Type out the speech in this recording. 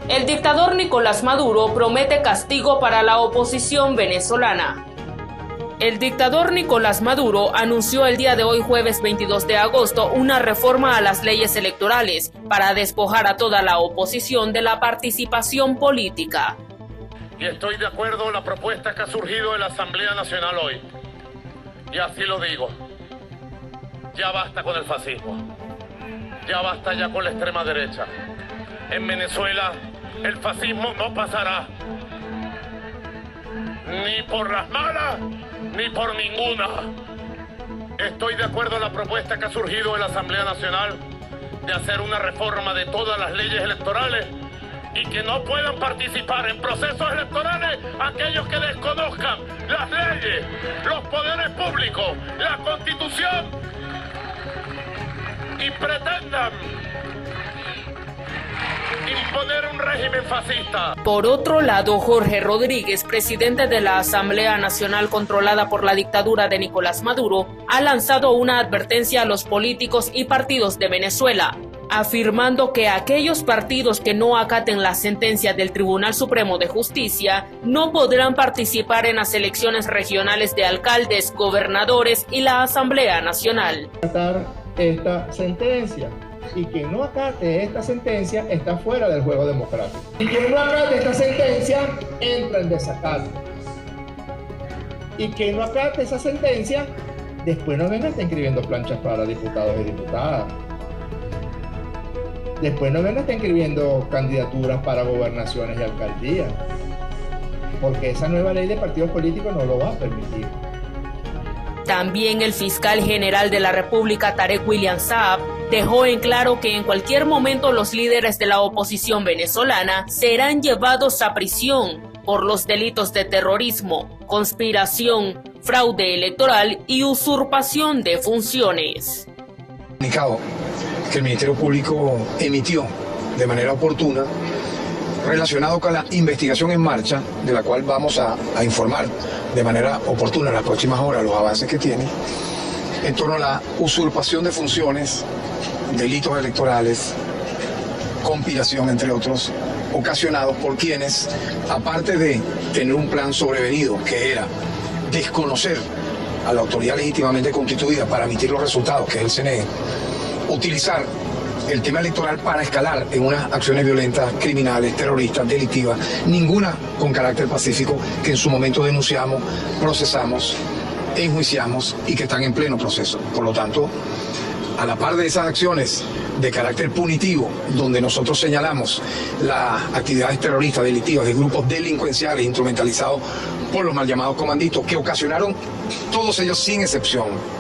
El dictador Nicolás Maduro promete castigo para la oposición venezolana. El dictador Nicolás Maduro anunció el día de hoy, jueves 22 de agosto, una reforma a las leyes electorales para despojar a toda la oposición de la participación política. Y estoy de acuerdo con la propuesta que ha surgido de la Asamblea Nacional hoy. Y así lo digo. Ya basta con el fascismo. Ya basta ya con la extrema derecha. En Venezuela el fascismo no pasará. Ni por las malas, ni por ninguna. Estoy de acuerdo en la propuesta que ha surgido de la Asamblea Nacional de hacer una reforma de todas las leyes electorales y que no puedan participar en procesos electorales aquellos que desconozcan las leyes, los poderes públicos, la Constitución y pretendan imponer un régimen fascista. Por otro lado, Jorge Rodríguez, presidente de la Asamblea Nacional controlada por la dictadura de Nicolás Maduro, ha lanzado una advertencia a los políticos y partidos de Venezuela, afirmando que aquellos partidos que no acaten la sentencia del Tribunal Supremo de Justicia no podrán participar en las elecciones regionales de alcaldes, gobernadores y la Asamblea Nacional. Esta sentencia, y quien no acate esta sentencia está fuera del juego democrático. Y quien no acate esta sentencia entra en desacato. Y quien no acate esa sentencia, después no venga a estar inscribiendo planchas para diputados y diputadas. Después no venga a estar inscribiendo candidaturas para gobernaciones y alcaldías. Porque esa nueva ley de partidos políticos no lo va a permitir. También el fiscal general de la República, Tarek William Saab, dejó en claro que en cualquier momento los líderes de la oposición venezolana serán llevados a prisión por los delitos de terrorismo, conspiración, fraude electoral y usurpación de funciones. Comunicado que el Ministerio Público emitió de manera oportuna relacionado con la investigación en marcha, de la cual vamos a informar de manera oportuna en las próximas horas los avances que tiene, en torno a la usurpación de funciones, delitos electorales, conspiración, entre otros, ocasionados por quienes, aparte de tener un plan sobrevenido, que era desconocer a la autoridad legítimamente constituida para emitir los resultados, que es el CNE, utilizar el tema electoral para escalar en unas acciones violentas, criminales, terroristas, delictivas, ninguna con carácter pacífico, que en su momento denunciamos, procesamos, enjuiciamos y que están en pleno proceso. Por lo tanto, a la par de esas acciones de carácter punitivo, donde nosotros señalamos las actividades terroristas, delictivas de grupos delincuenciales instrumentalizados por los mal llamados comanditos, que ocasionaron todos ellos sin excepción